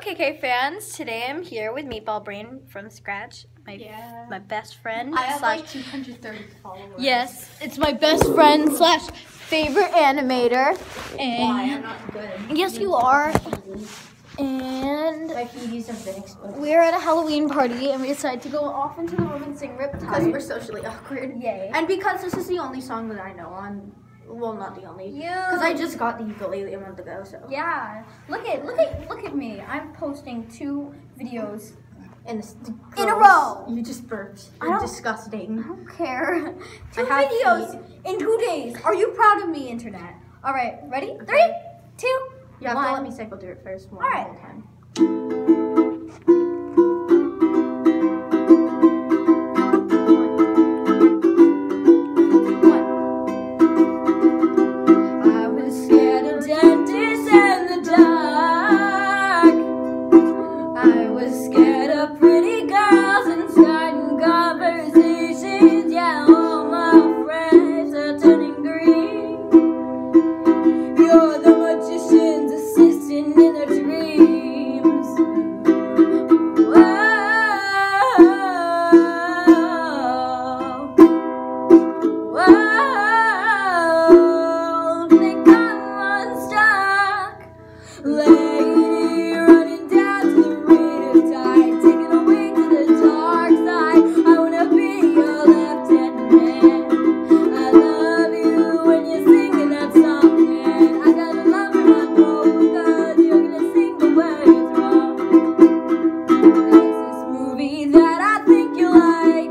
KK fans, today I'm here with meatballbrain from scratch, my best friend. I have like 230 followers. Yes, it's my best friend slash favorite animator. And why? I'm not good. Yes, you are. And my PDs have been exposed. We're at a Halloween party and we decided to go off into the room and sing Riptide. Because we're socially awkward. Yay. And because this is the only song that I know on. Well, not the only. Because I just got the ukulele a month ago, so. Yeah. Look at me. I'm posting 2 videos in a row. You just burped. You're disgusting. I don't care. 2 videos in 2 days. Are you proud of me, internet? All right, ready? Okay. 3, 2, you have 1. to let me cycle through it first. All right. The whole time. Lady running down to the riptide, taking away to the dark side. I wanna be your left-hand man. I love you when you're singing that song, and I got a love in my throat, 'cause you're gonna sing the words wrong. There's this movie that I think you like.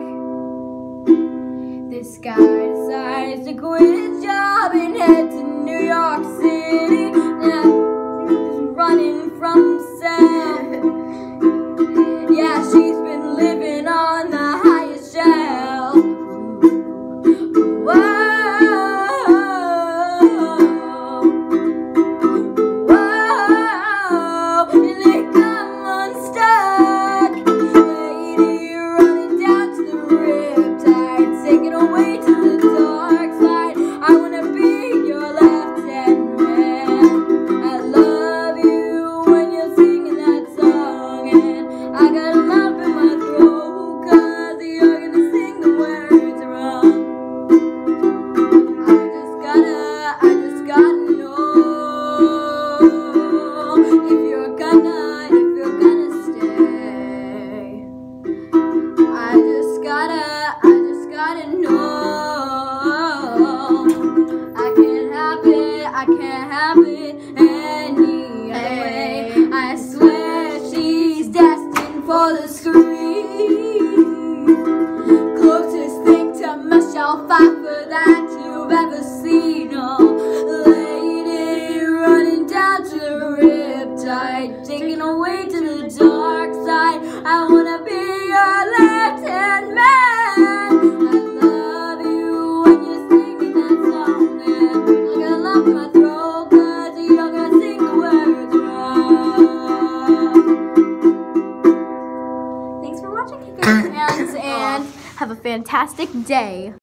This guy decides to quit his job and head to New York City. Running from himself. Yeah, she's been living on the highest shelf. Whoa, whoa, and they come unstuck. Lady running down to the riptide, taking away to the dark side. I wanna be your left-hand man. I love you. I can't have it any other way. I swear she's destined for the screen. Closest thing to Michelle Pfeiffer that you've ever seen. Oh, lady running down to the riptide, taking away to the dark side. I wanna be your left-hand man. And have a fantastic day.